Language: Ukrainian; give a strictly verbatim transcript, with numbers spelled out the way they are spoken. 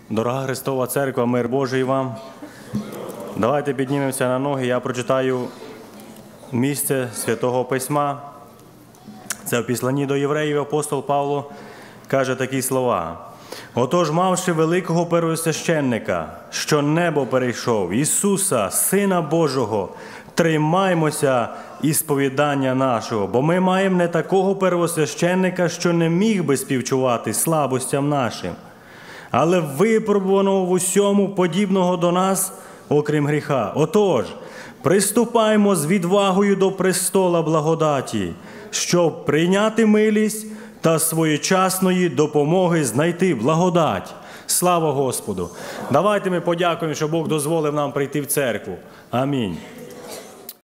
Дорога Христова Церква, мир Божий вам. Давайте піднімемося на ноги. Я прочитаю місце Святого Письма. Це в Післанні до євреїв апостол Павло каже такі слова. «Отож, мавши великого первосвященника, що небо перейшов, Ісуса, Сина Божого, тримаймося ісповідання нашого, бо ми маємо не такого первосвященника, що не міг би співчувати слабостям нашим, але випробуваного в усьому подібного до нас, окрім гріха. Отож, приступаймо з відвагою до престола благодаті, щоб прийняти милість та своєчасної допомоги знайти благодать». Слава Господу! Давайте ми подякуємо, що Бог дозволив нам прийти в церкву. Амінь.